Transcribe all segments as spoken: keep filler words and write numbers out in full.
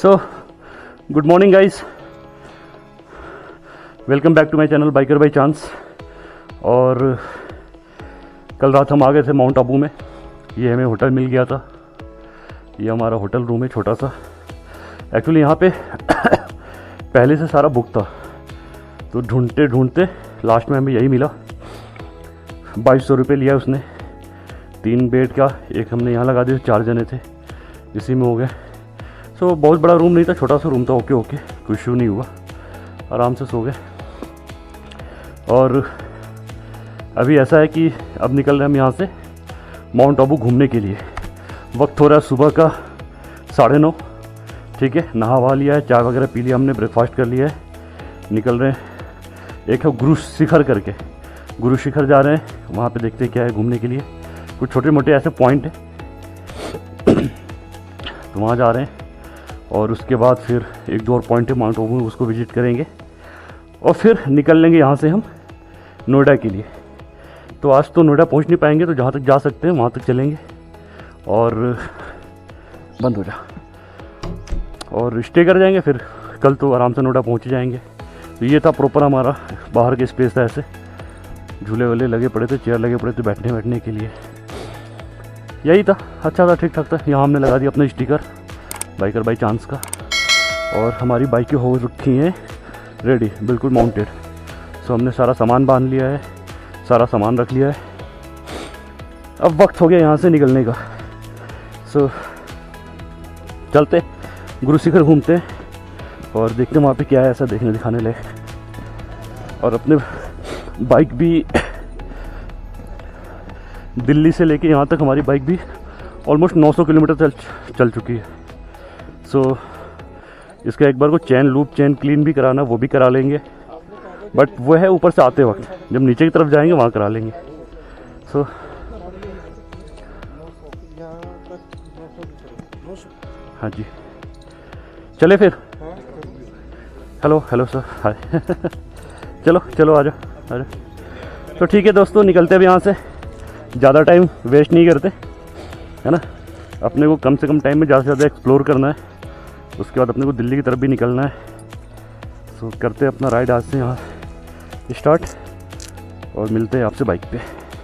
So good morning guys, welcome back to my channel biker by chance. और कल रात हम आ गए थे माउंट आबू में। ये हमें होटल मिल गया था। ये हमारा होटल रूम है छोटा सा। एक्चुअली यहाँ पे पहले से सारा बुक था, तो ढूंढते ढूंढते लास्ट में हमें यही मिला। बाईस सौ रुपये लिया उसने तीन बेड का। एक हमने यहाँ लगा दिया, चार जने थे, इसी में हो गए। सो बहुत बड़ा रूम नहीं था, छोटा सा रूम था। ओके ओके कोई इशू नहीं हुआ, आराम से सो गए। और अभी ऐसा है कि अब निकल रहे हैं हम यहाँ से माउंट आबू घूमने के लिए। वक्त हो रहा है सुबह का साढ़े नौ। ठीक है, नहा वहा लिया है, चाय वगैरह पी लिया हमने, ब्रेकफास्ट कर लिया है, निकल रहे हैं। एक है गुरु शिखर करके, गुरु शिखर जा रहे हैं। वहाँ पे देखते हैं क्या है घूमने के लिए। कुछ छोटे मोटे ऐसे पॉइंट हैं तो वहाँ जा रहे हैं। और उसके बाद फिर एक दो और पॉइंट है माउंट आबू में, उसको विजिट करेंगे और फिर निकल लेंगे यहाँ से हम नोएडा के लिए। तो आज तो नोएडा पहुँच नहीं पाएंगे, तो जहाँ तक जा सकते हैं वहाँ तक चलेंगे। और बंद हो जा और स्टे कर जाएंगे, फिर कल तो आराम से नोएडा पहुँच जाएंगे। तो ये था प्रॉपर हमारा बाहर के स्पेस था। ऐसे झूले वूले लगे पड़े थे, चेयर लगे पड़े थे बैठने बैठने के लिए। यही था, अच्छा था, ठीक ठाक था। यहाँ हमने लगा दिया अपना स्टिकर बाइकर बाय चांस का। और हमारी बाइकें हो रखी हैं रेडी, बिल्कुल माउंटेड। सो हमने सारा सामान बांध लिया है, सारा सामान रख लिया है। अब वक्त हो गया यहाँ से निकलने का। सो चलते गुरु शिखर घूमते हैं और देखते हैं वहाँ पे क्या है ऐसा देखने दिखाने लायक। और अपने बाइक भी दिल्ली से लेके यहाँ तक हमारी बाइक भी ऑलमोस्ट नौ सौ किलोमीटर चल चल चुकी है। सो so, इसका एक बार को चैन लूप चैन क्लीन भी कराना, वो भी करा लेंगे। बट वो है ऊपर से आते वक्त, जब नीचे की तरफ जाएंगे वहाँ करा लेंगे। सो so, हाँ जी, चले फिर। हेलो हेलो सर, हाय चलो चलो आ जाओ आ जाओ। तो ठीक है दोस्तों, निकलते अब यहाँ से। ज़्यादा टाइम वेस्ट नहीं करते, है ना। अपने को कम से कम टाइम में ज़्यादा से ज़्यादा एक्सप्लोर करना है। उसके बाद अपने को दिल्ली की तरफ भी निकलना है। सो करते हैं अपना राइड आज से यहाँ स्टार्ट और मिलते हैं आपसे बाइक पे।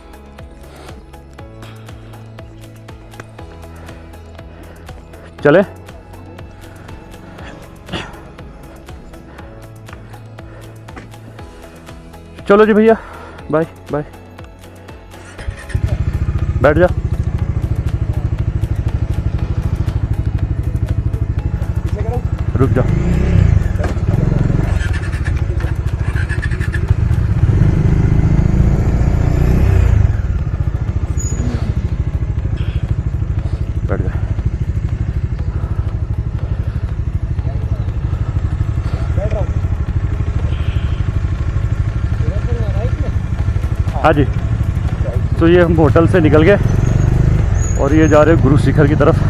चले चलो जी भैया, बाय बाय, बैठ जा। रुक जा। बैठ जा। हाँ जी। तो ये हम होटल से निकल गए और ये जा रहे हैं गुरु शिखर की तरफ।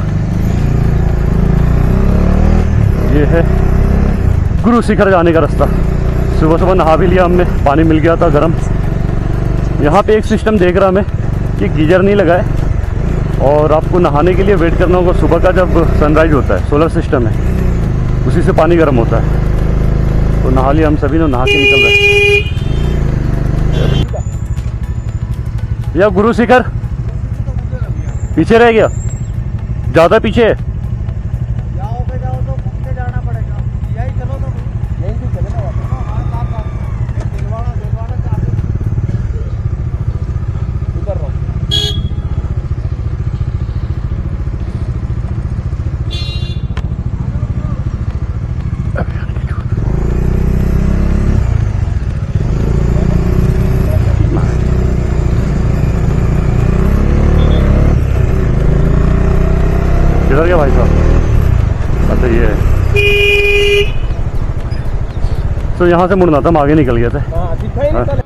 ये है गुरु शिखर जाने का रास्ता। सुबह सुबह नहा भी लिया हमने, पानी मिल गया था गर्म। यहाँ पे एक सिस्टम देख रहा मैं कि गीजर नहीं लगा है और आपको नहाने के लिए वेट करना होगा सुबह का, जब सनराइज होता है। सोलर सिस्टम है, उसी से पानी गर्म होता है। तो नहा लिया हम सभी ने, नहा के निकल रहे हैं। या गुरु शिखर पीछे रह गया, ज़्यादा पीछे है। किधर गया भाई साहब? अच्छा ये है। तो यहाँ से मुड़ना था, हम आगे निकल गए थे। हाँ।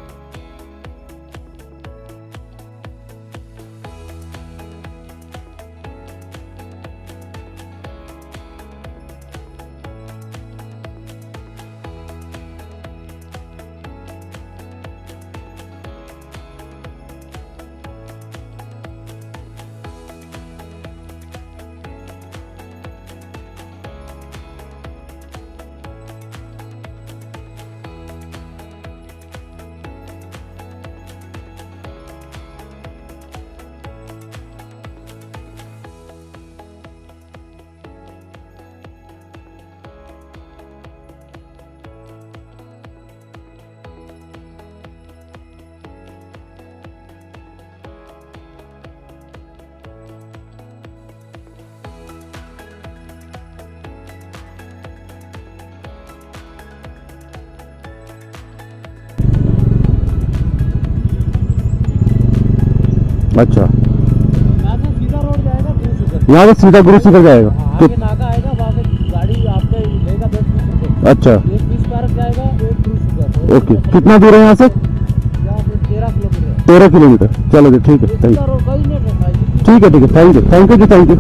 अच्छा, यहाँ से सीधा रोड जाएगा गुरु शिखर। यहाँ से सीधा गुरु शिखर जाएगा। आगे नाका आएगा, वहाँ से गाड़ी आपके लेगा दस बीस रुपए। अच्छा, एक बीस पार्क जाएगा, एक गुरु शिखर। ओके। कितना दूर है यहाँ से? यहाँ से तेरह किलोमीटर। तेरह किलोमीटर। चलो जी, ठीक है, थैंक यू। ठीक है ठीक है, थैंक यू थैंक यू जी, थैंक यू।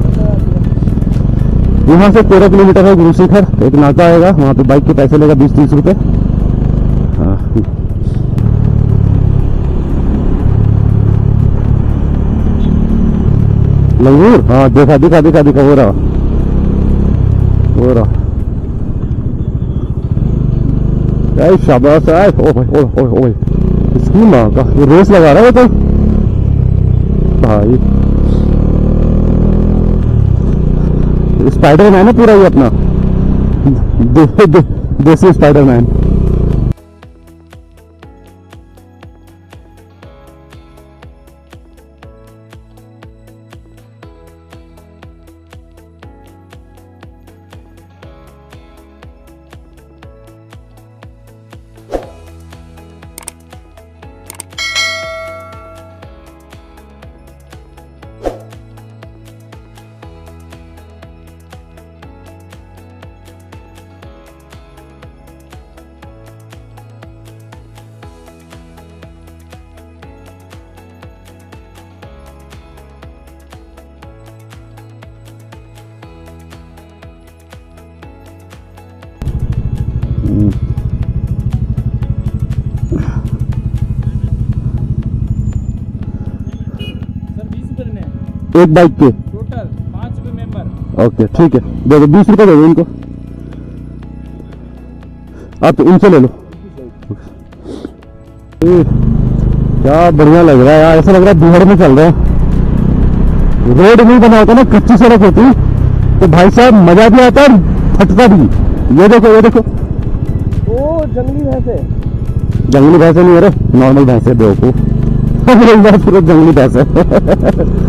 यहाँ से तेरह किलोमीटर है गुरु शिखर, एक नाका आएगा, वहाँ पे बाइक के पैसे लेगा बीस तीस रुपए। हाँ, लंगूर, हाँ देखा दिखा दिखा दिखा हो रहा हो रहा। क्या शाबाश है। ओ भाई, ओ ओ ओ इसकी माँ का ये रेस लगा रहा है तो भाई। स्पाइडरमैन है पूरा ये अपना, दे, दे, देसी स्पाइडरमैन। एक बाइक के टोटल पाँच रुपए मेंबर। ओके ठीक है, दे दो बीस रुपए दे दो इनको। आप तो इनसे ले लो। ए, क्या बढ़िया लग रहा है यार, ऐसा लग रहा है बिहार में चल रहा है। रोड नहीं बना होता ना, कच्ची सड़क होती तो भाई साहब मजा भी आता और फटता भी। ये देखो ये देखो, ओ जंगली भैंस है। जंगली भैंस नहीं है रे, नॉर्मल भैंस है बेवकूफ। पूरा जंगली भैंस है।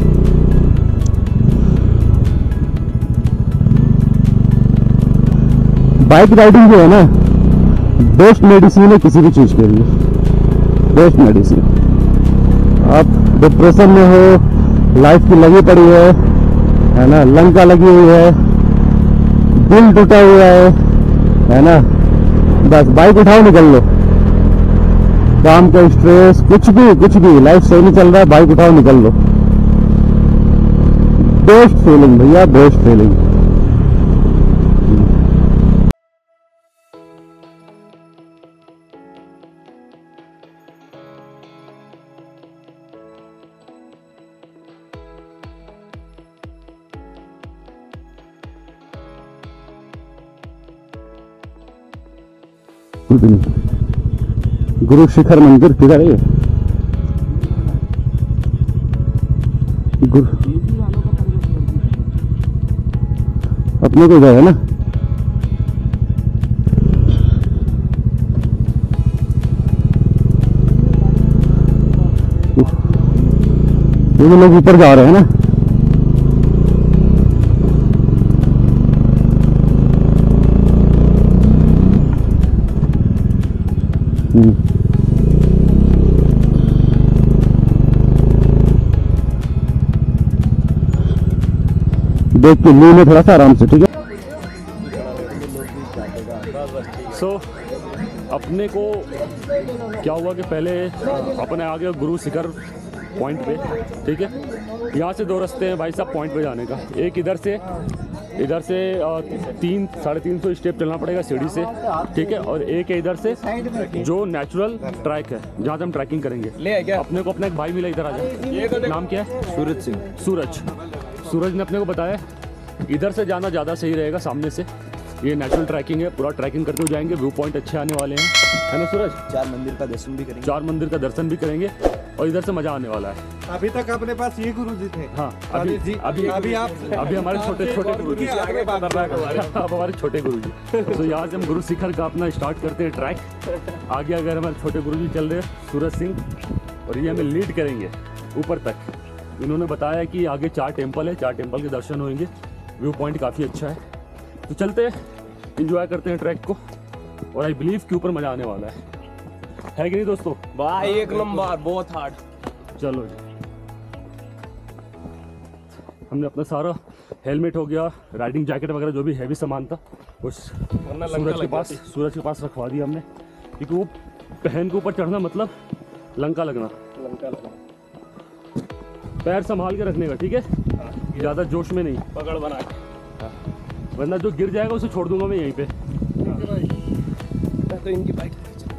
बाइक राइडिंग जो है ना, बेस्ट मेडिसिन है किसी भी चीज के लिए, बेस्ट मेडिसिन। आप डिप्रेशन में हो, लाइफ की लगी पड़ी है है ना, लंका लगी हुई है, दिल टूटा हुआ है है ना, बस बाइक उठाओ निकल लो। काम का स्ट्रेस, कुछ भी कुछ भी, लाइफ सही नहीं चल रहा है, बाइक उठाओ निकल लो। बेस्ट फीलिंग भैया, बेस्ट फीलिंग। गुरु शिखर मंदिर किधर है? गुरु अपने को गए है ना। ये लोग ऊपर जा रहे हैं ना। देख के ली में थोड़ा सा आराम से, ठीक है। सो so, अपने को क्या हुआ कि पहले अपने आ गए गुरु शिखर पॉइंट पे, ठीक है। यहाँ से दो रास्ते हैं भाई साहब पॉइंट पे जाने का। एक इधर से इधर से तीन साढ़े तीन सौ स्टेप चलना पड़ेगा सीढ़ी से, ठीक है। और एक है इधर से जो नेचुरल ट्रैक है जहाँ से हम ट्रैकिंग करेंगे। ले क्या? अपने को अपना एक भाई मिला इधर आ जाए, नाम क्या है? सूरज सिंह। सूरज सूरज ने अपने को बताया इधर से जाना ज़्यादा सही रहेगा, सामने से। ये नेचुरल ट्रैकिंग है, पूरा ट्रैकिंग करते हुए जाएंगे, व्यू पॉइंट अच्छे आने वाले हैं, है ना सूरज? चार मंदिर का दर्शन भी करेंगे। चार मंदिर का दर्शन भी करेंगे और इधर से मजा आने वाला है। अभी तक अपने पास ये गुरु जी थे। हाँ, अभी जी अभी अभी आप अभी हमारे छोटे छोटे गुरु जी, अब हमारे छोटे गुरु जी। तो यहाँ से हम गुरु शिखर का अपना स्टार्ट करते हैं ट्रैक। आगे अगर हमारे छोटे गुरु जी चल रहे हैं सूरज सिंह, और ये हमें लीड करेंगे ऊपर तक। इन्होंने बताया कि आगे चार टेम्पल है, चार टेम्पल के दर्शन होंगे, व्यू पॉइंट काफ़ी अच्छा है। तो चलते हैं, इंजॉय करते हैं ट्रैक को, और आई बिलीव कि ऊपर मजा आने वाला है है कि नहीं दोस्तों? भाई एक नंबर, बहुत हार्ड। चलो जी। हमने अपना सारा हेलमेट हो गया, राइडिंग जैकेट वगैरह जो भी हैवी सामान था उस सूरज के पास सूरज के पास रखवा दिया हमने, क्योंकि वो पहन के ऊपर चढ़ना मतलब लंका लगना लंका लगा पैर संभाल के रखने का, ठीक है, ज़्यादा जोश में नहीं, पकड़ बना के, वरना जो गिर जाएगा उसे छोड़ दूंगा मैं यहीं पे। तो इनकी बाइक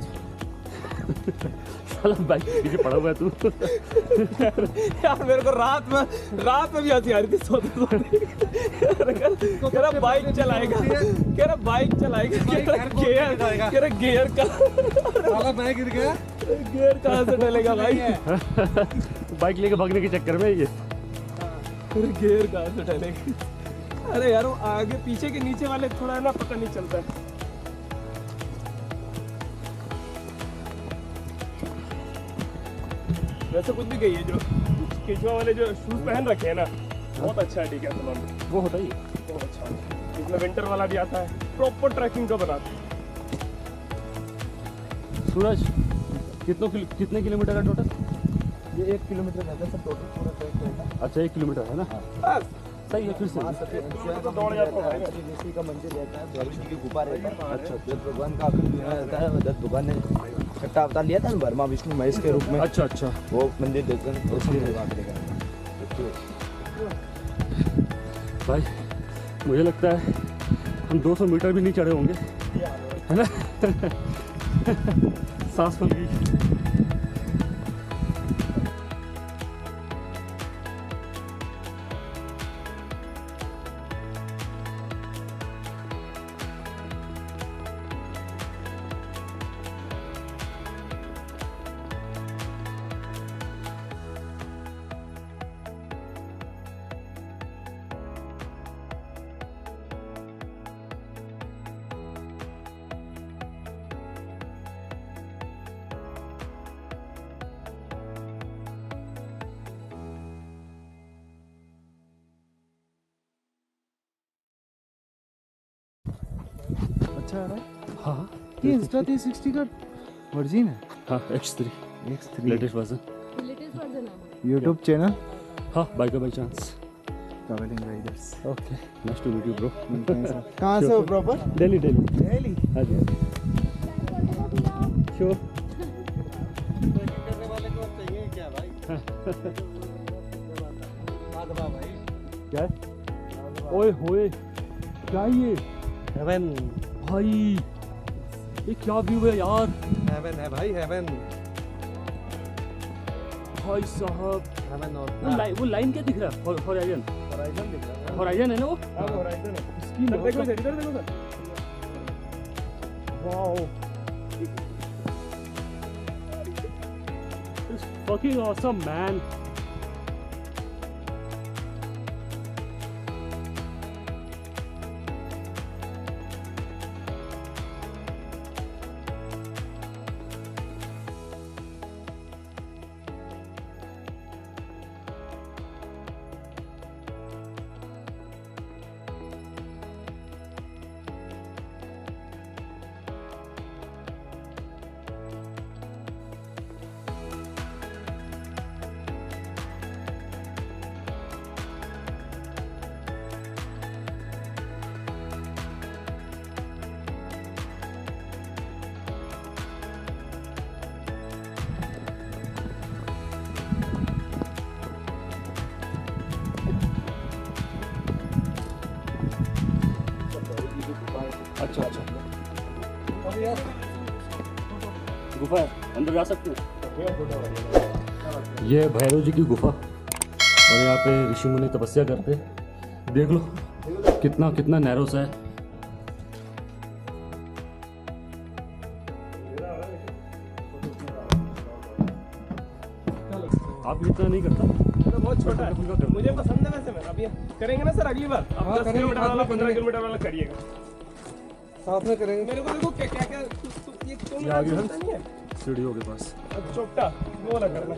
साला बाइक के पीछे पड़ा हुआ है तू। यार मेरे को रात में रात में भी हंसी आ रही थी सोते सोते। कह रहा बाइक चलाएगा, कह रहा बाइक चलाएगा, कह रहा गियर कह रहा गियर का साला मैं गिर गया। गियर कहाँ से डलेगा भाई? बाइक लेके भागने के चक्कर में ये अरे गियर कहाँ से डलेगा? अरे यार वो आगे पीछे के नीचे वाले थोड़ा है ना पता नहीं चलता है। वैसे कुछ भी कहिए, जो केचुआ वाले जो शूज पहन रखे हैं ना बहुत अच्छा है, ठीक है सलमान, वो होता ही है। बहुत अच्छा है। इसमें विंटर वाला भी आता है, प्रॉपर ट्रैकिंग का बनाते हैं। सूरज कितनों किलो, कितने किलोमीटर है टोटल? ये एक किलोमीटर रहता है सब टोटल पूरा ट्रैक रहता है। अच्छा एक किलोमीटर है ना, बस सही है फिर से। तो दौड़ जाता है। ऋषि का मंदिर रहता है, भैरव जी की गुफा रहता है। अच्छा, जब भगवान का आखिरी दिन रहता है, जब भगवान ने छठा अवतार लिया था ना ब्रह्मा विष्णु महेश के रूप में, अच्छा अच्छा वो मंदिर देखकर उसके भगवान के भाई मुझे लगता है हम दो सौ मीटर भी नहीं चढ़े होंगे, है ना। सांस फूल गई। अच्छा है ना? हाँ ये इंस्टा थ्री सिक्सटी का वर्जन है। हाँ X three X three latest version. Latest version है। यूट्यूब चैनल हाँ bike by chance. Travelling riders. Okay nice to meet you bro. कहाँ से हो प्रॉपर? दिल्ली दिल्ली। दिल्ली। हाँ जी श्योर। करने वाले को चाहिए क्या भाई? भाई क्या है? ओए होए क्या है ये? हेवन भाई ये क्या व्यू है यार। हेवन है भाई, हेवन भाई साहब हेवन और वो लाइन वो लाइन क्या दिख रहा है? हॉराइजन होराइजन दिख रहा है। हॉराइजन है ना वो? हाँ होराइजन है। इसकी इधर देखो, मतलब- इधर इधर देखो sir. Wow it's fucking awesome man. अच्छा अच्छा गुफा है, अंदर जा सकते हैं। ये भैरव जी की गुफा और यहाँ पे ऋषि मुनि तपस्या करते हैं। देख लो कितना कितना नैरो सा है। आप इतना नहीं करता? तो बहुत छोटा है, मुझे पसंद है वैसे। मैं अभी करेंगे ना सर अगली बार, आप हाँ, दस करेंगे, किलोमीटर साथ वाला में पंद्रह करेंगे। किलोमीटर वाला करिएगा। साथ में करेंगे। मेरे को देखो क्या क्या क्या तु- तु- ये तुम ये आगे है? नहीं है सीढ़ियों के पास अब चोपटा वो वाला करना।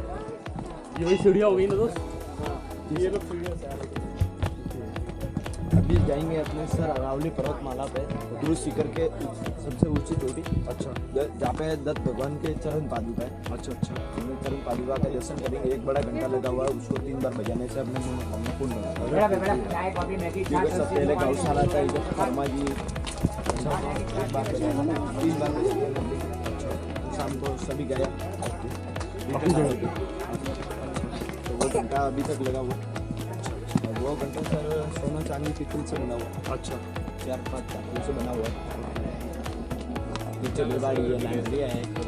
ये वही सीढ़ियाँ हो गई ना दोस्त। ये लोग सीढ़ियों से आ रहे हैं। अभी जाएंगे अपने सर अरावली पर्वतमाला पे गुरु शिखर के सबसे ऊंची चोटी। अच्छा। जहाँ पे दत्त भगवान के चरण पादुका है। अच्छा अच्छा। हमने चरण पादुका का दर्शन करेंगे। एक बड़ा घंटा लगा हुआ है, उसको तीन बार बजाने से अपने हमने पूर्ण बना। सबसे पहले गौशाला का शर्मा जी तीन बार शाम को सभी गया तो वो घंटा अभी तक लगा हुआ। वो घंटा सर सोना चांदी पित्तल से बना हुआ। अच्छा। चार पाँच चाकू से बना हुआ है। नीचे गुरुबाड़ी है, लाइब्रेरी है।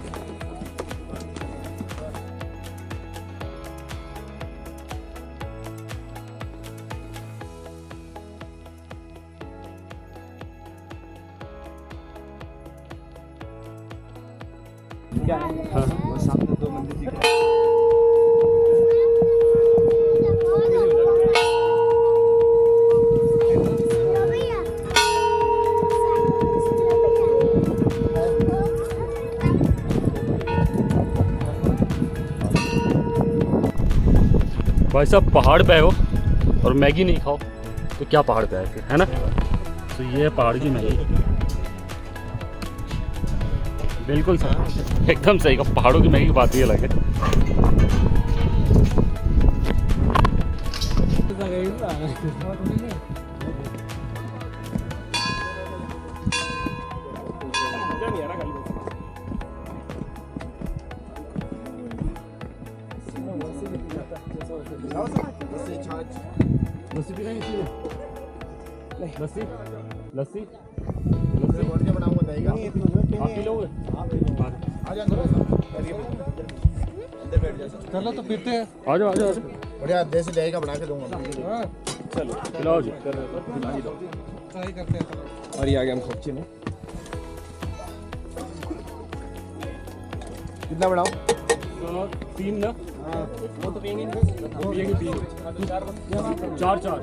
क्या है? वो सामने दो मंदिर दिख रहे हैं। भाई साहब पहाड़ पे हो और मैगी नहीं खाओ तो क्या पहाड़ पे आए फिर, है ना। तो ये है पहाड़ की मैगी। बिल्कुल सही, एकदम सही। का पहाड़ों की मैगी की बात ही अलग है। लस्सी पीना है? लस्सी लस्सी लस्सी बनाऊंगा दही का। आप पी लोगे? आ जाओ अंदर बैठ जाओ। चलो तो पीते हैं। आ जाओ आ जाओ। बढ़िया देसी दही का बना के दूंगा। हाँ चलो पिलाओ जी। ट्राई करते हैं। और ये आ गया हम खोपची में। कितना बनाऊं? तो तीन ना। वो तो पियेंगे वो पिएंगे तीन चार चार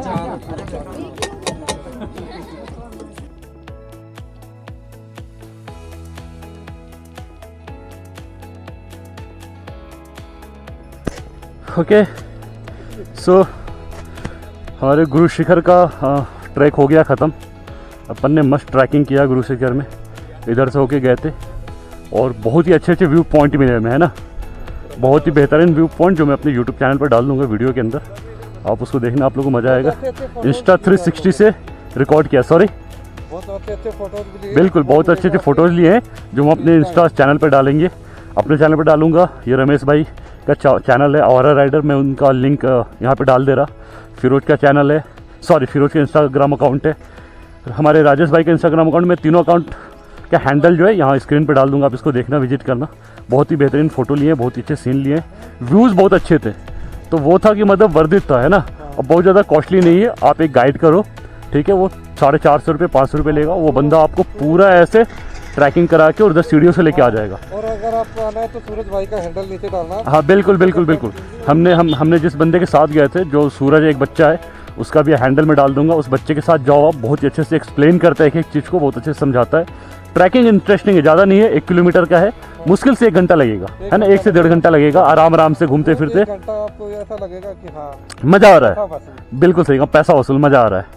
ओके। सो हमारे गुरु शिखर का ट्रैक हो गया ख़त्म। अपन ने मस्त ट्रैकिंग किया गुरु शिखर में, इधर से होके गए थे और बहुत ही अच्छे अच्छे व्यू पॉइंट मिले हमें, है ना। बहुत ही बेहतरीन व्यू पॉइंट जो मैं अपने यूट्यूब चैनल पर डाल दूंगा वीडियो के अंदर, आप उसको देखना, आप लोगों को मज़ा आएगा। इंस्टा थ्री सिक्सटी से रिकॉर्ड किया, सॉरी बहुत अच्छे अच्छे फोटोज भी लिए। बिल्कुल बहुत अच्छे अच्छे फ़ोटोज़ लिए हैं जो हम अपने इंस्टा चैनल पर डालेंगे, अपने चैनल पर डालूंगा। ये रमेश भाई का चैनल है आवारा राइडर, मैं उनका लिंक यहाँ पे डाल दे रहा। फिरोज का चैनल है, सॉरी फिरोज का इंस्टाग्राम अकाउंट है। हमारे राजेश भाई का इंस्टाग्राम अकाउंट में तीनों अकाउंट का हैंडल जो है यहाँ स्क्रीन पे डाल दूंगा, आप इसको देखना, विजिट करना। बहुत ही बेहतरीन फ़ोटो लिए, बहुत ही अच्छे सीन लिए, व्यूज़ बहुत अच्छे थे। तो वो था कि मतलब वर्दित था, है ना। और बहुत ज़्यादा कॉस्टली नहीं है। आप एक गाइड करो, ठीक है, वो साढ़े चार सौ रुपये पाँच सौ रुपये लेगा। वो बंदा आपको पूरा ऐसे ट्रैकिंग करा के और दस सीढ़ियों से लेके आ जाएगा। और अगर आपको आना है तो सूरज भाई का हैंडल नीचे डालना। हाँ बिल्कुल बिल्कुल बिल्कुल। हमने हम हमने जिस बंदे के साथ गए थे, जो सूरज एक बच्चा है, उसका भी हैंडल में डाल दूंगा। उस बच्चे के साथ जाओ आप, बहुत ही अच्छे से एक्सप्लेन करता है एक एक चीज़ को, बहुत अच्छे से समझाता है। ट्रैकिंग इंटरेस्टिंग है, ज़्यादा नहीं है, एक किलोमीटर का है, मुश्किल से एक घंटा लगेगा, है ना, एक से डेढ़ घंटा लगेगा आराम आराम से घूमते फिरते। एक घंटा आपको ऐसा लगेगा कि हाँ मज़ा आ रहा है, बिल्कुल सही, पैसा वसूल, मज़ा आ रहा है।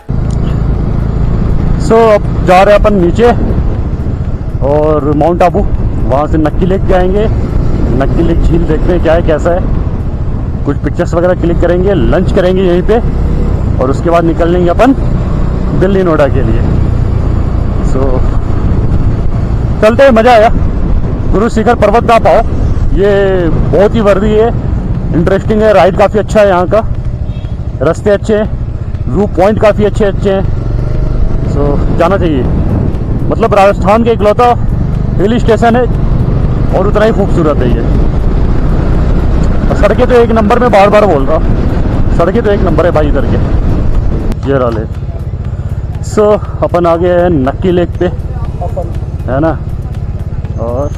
सो so, अब जा रहे हैं अपन नीचे और माउंट आबू, वहाँ से नक्की लेक जाएंगे। नक्की लेक झील देखते हैं क्या है कैसा है, कुछ पिक्चर्स वगैरह क्लिक करेंगे, लंच करेंगे यहीं पे और उसके बाद निकल लेंगे अपन दिल्ली नोएडा के लिए। सो so, चलते हैं, मज़ा आया। गुरु शिखर पर्वत ना पाओ, ये बहुत ही वर्दी है, इंटरेस्टिंग है, राइड काफ़ी अच्छा है, यहाँ का रास्ते अच्छे हैं, व्यू पॉइंट काफ़ी अच्छे अच्छे हैं। सो so, जाना चाहिए। मतलब राजस्थान का इकलौता हिल स्टेशन है और उतना ही खूबसूरत है ये। सड़कें तो एक नंबर में, बार बार बोल रहा, सड़कें तो एक नंबर है भाई इधर के। ये रहा लेक। सो अपन आ गए हैं नक्की लेक पे, है ना। और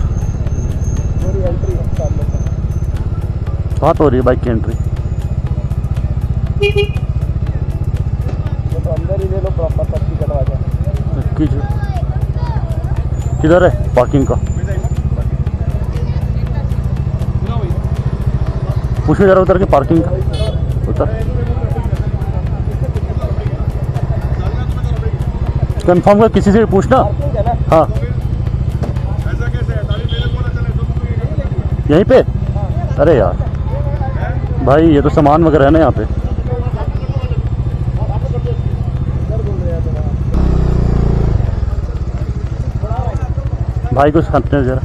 कहाँ तो हो रही है बाइक की एंट्री? तो अंदर ही ले लो प्रॉपर पट्टी कटवा के। किधर है पार्किंग का? पूछो जरा उधर के पार्किंग का, उधर कंफर्म कर, किसी से भी पूछना। हाँ यहीं पे। अरे यार भाई ये तो सामान वगैरह है ना यहाँ पे। भाई कुछ हटने जरा।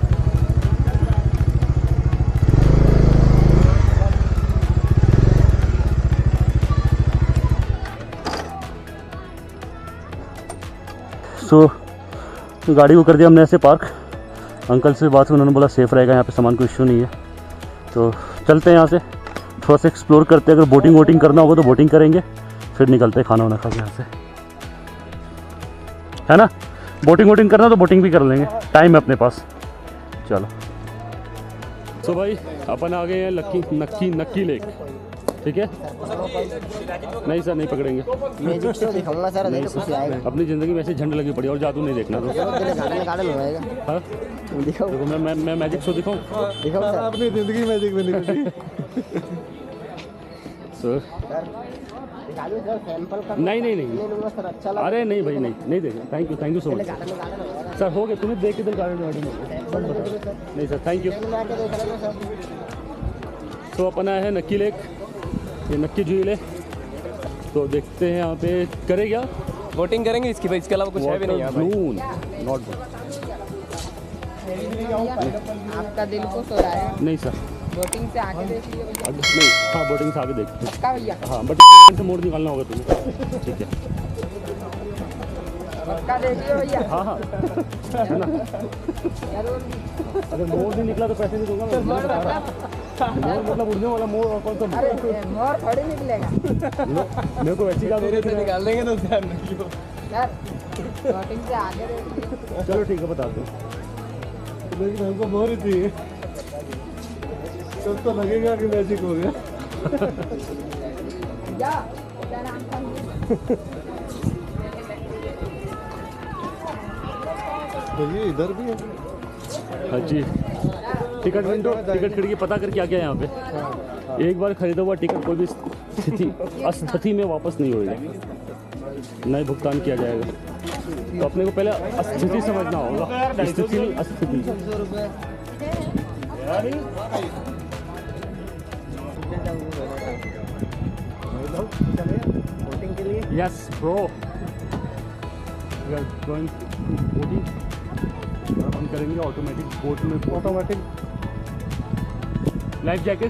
सो so, गाड़ी को कर दिया हमने ऐसे पार्क। अंकल से बात हुई, उन्होंने बोला सेफ़ रहेगा, यहाँ पे सामान कोई इशू नहीं है। तो चलते हैं यहाँ से, थोड़ा सा एक्सप्लोर करते हैं। अगर बोटिंग वोटिंग करना होगा तो बोटिंग करेंगे, फिर निकलते हैं खाना वाना खा के यहाँ से, है ना। बोटिंग वोटिंग करना तो बोटिंग भी कर लेंगे, टाइम है अपने पास। चलो तो भाई अपन आ गए हैं लक्की नक्की नक्की लेक, ठीक है। नहीं सर नहीं पकड़ेंगे, मैजिक शो दिखाऊंगा सर, देखो खुशी आएगा। अपनी ज़िंदगी में ऐसे झंड लगी पड़ी और जादू नहीं देखना तो। गार्डन गार्डन होएगा। हाँ दिखाओ देखो, मैं मैं मैं मैजिक शो दिखाऊँ। दिखाओ सर। अपनी जिंदगी मैजिक बनी हुई। सर दिखा दो सर, सैंपल का नहीं नहीं नहीं ले लूंगा सर, अच्छा लगा। अरे नहीं भाई नहीं नहीं देखना, thank you thank you so much garden में गार्डन होएगा। सर। हो गए तुम्हें देख के दिल गार्डन वार्डन नहीं सर, थैंक यू। मैं आके देख लेना सर। तो अपना है नक्की लेक, ये नक्की झील है। तो देखते हैं यहाँ पे करे क्या, वोटिंग करेंगे इसकी भाई, इसके अलावा कुछ है भी नहीं यहाँ भाई। नून नॉट आपका दिल को सोया नहीं सर, बोटिंग से आगे देख लियो भैया। अगर नहीं हाँ बोटिंग से आगे देखते हैं। पक्का भैया, हाँ बट से मोड़ निकालना होगा तुम्हें, ठीक है। पक्का देख लियो भैया। हाँ हाँ है ना, जरूर। अगर मोड़ नहीं निकला तो पैसे नहीं दूंगा मैं। मोड़ मतलब उड़ने वाला मोड़, और कौन सा अरे मोर थोड़ी निकलेगा मेरे को वैसी क्या मेरे से निकाल देंगे तो ध्यान रखियो। सर, बोटिंग से आगे देख लियो। चलो ठीक है बताते हैं। लेकिन हमको मोर ही चाहिए, तब तो लगेगा कि मैजिक हो गया। भैया क्या नाम था? ये इधर भी है। हाँ जी, टिकट विंडो, टिकट खिड़की पता करके आ गया यहाँ पे। एक बार खरीदा हुआ टिकट कोई भी स्थिति अस्थिति में वापस नहीं होएगा, नए भुगतान किया जाएगा। तो अपने को पहले अस्थिति समझना होगा, स्थिति नहीं अस्थिति। Yes bro, we are going boating. और हम करेंगे ऑटोमेटिक बोट में, ऑटोमेटिक लाइफ जैकेट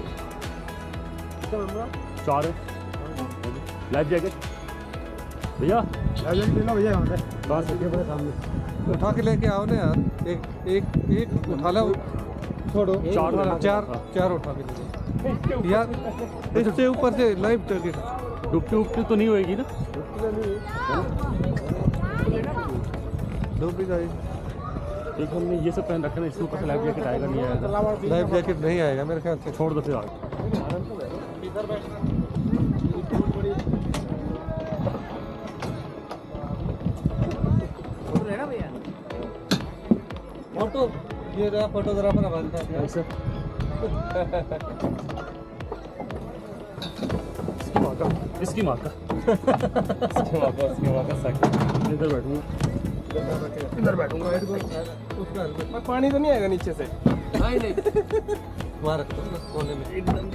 चार है, लाइफ जैकेट भैया भैया कहाँ से? उठा के लेके आओ ना यार, एक एक एक उठा लो, छोड़ो चार वाला। चार चार उठा के ले यार, इससे ऊपर से लाइफ जैकेट। डुबकी उबकी तो नहीं होएगी ना? डूब भी जाएगी। एक हमने ये सब पहन रखा है, इसके ऊपर से लाइफ जैकेट आएगा नहीं आएगा? लाइफ जैकेट नहीं आएगा मेरे ख्याल से। छोड़ दो फिर आगे। फोटो ये रहा, फोटोग्राफर बनता है ऐसे इसकी माँ का इसकी माँ का इसके वापस इसके वापस सक इधर बैठूंगा, इधर बैठूंगा। उसका पर पानी तो नहीं आएगा नीचे से। नहीं नहीं वहाँ रख दो कोने में एकदम।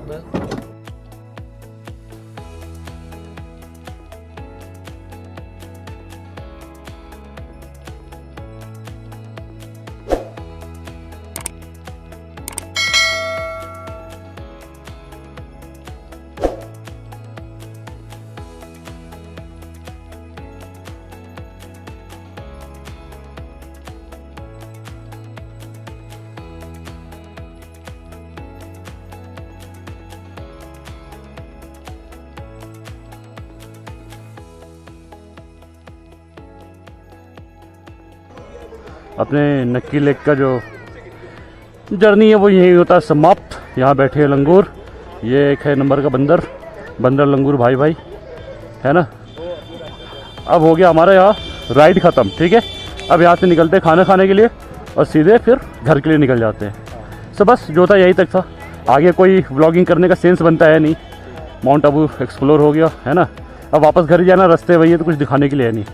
अपने नक्की लेक का जो जर्नी है वो यही होता है समाप्त। यहाँ बैठे हैं लंगूर, ये एक है नंबर का बंदर, बंदर लंगूर भाई भाई, है ना। अब हो गया हमारा यहाँ राइड ख़त्म, ठीक है। अब यहाँ से निकलते हैं खाना खाने के लिए और सीधे फिर घर के लिए निकल जाते हैं। सो बस जो था यही तक था, आगे कोई व्लॉगिंग करने का सेंस बनता है नहीं। माउंट आबू एक्सप्लोर हो गया, है ना। अब वापस घर ही जाना, रास्ते वही है तो कुछ दिखाने के लिए है नहीं।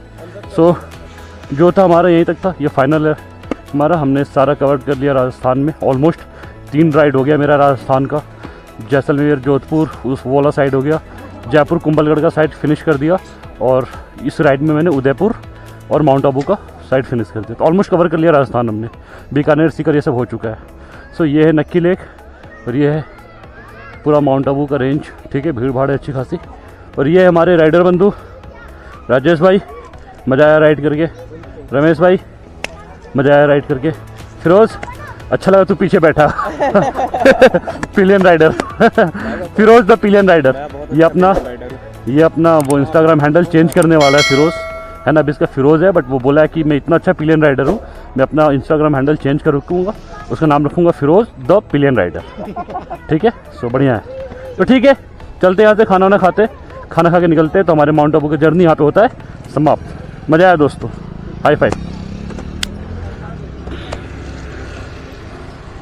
सो जो था हमारा यहीं तक था, ये फाइनल है हमारा। हमने सारा कवर कर लिया राजस्थान में। ऑलमोस्ट तीन राइड हो गया मेरा राजस्थान का। जैसलमेर, जोधपुर, उस वो वाला साइड हो गया, जयपुर कुंभलगढ़ का साइड फिनिश कर दिया, और इस राइड में मैंने उदयपुर और माउंट आबू का साइड फिनिश कर दिया। तो ऑलमोस्ट कवर कर लिया राजस्थान हमने। बीकानेर, सीकर ये सब हो चुका है। सो ये है नक्की लेक और ये है पूरा माउंट आबू का रेंज। ठीक है, भीड़ भाड़ है अच्छी खासी। और ये है हमारे राइडर बंधु राजेश भाई, मज़ा आया राइड करके। रमेश भाई, मज़ा आया राइड करके। फिरोज़, अच्छा लगा तू पीछे बैठा। Pillion rider. Firoz the pillion rider. ये अपना ये अपना वो इंस्टाग्राम हैंडल चेंज करने वाला है फिरोज़, है ना। अभी इसका फिरोज़ है, बट वो बोला है कि मैं इतना अच्छा पिलियन राइडर हूँ, मैं अपना इंस्टाग्राम हैंडल चेंज कर रखूँगा, उसका नाम रखूँगा फिरोज़ द पिलियन राइडर। ठीक है, सो बढ़िया है। तो ठीक है, चलते यहाँ से, खाना वाना खाते, खाना खा के निकलते हैं। तो हमारे माउंट आबू का जर्नी यहाँ पे होता है समाप्त। मज़ा आया दोस्तों, हाई फाइव।